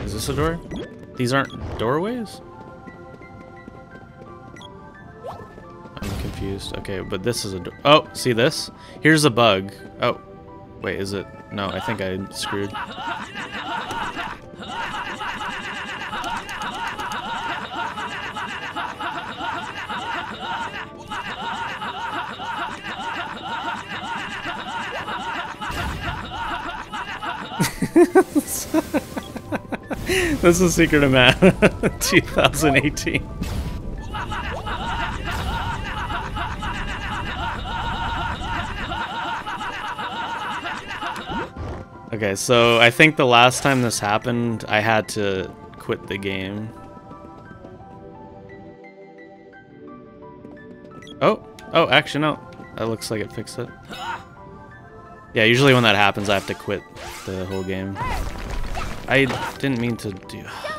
Is this a door? These aren't doorways? I'm confused. Okay, but this is a door. Oh, see this? Here's a bug. Oh, wait, is it? No, I think I screwed. This is Secret of Man 2018. Okay, so I think the last time this happened, I had to quit the game. Oh, actually no. That looks like it fixed it. Yeah, usually when that happens, I have to quit the whole game. I didn't mean to do...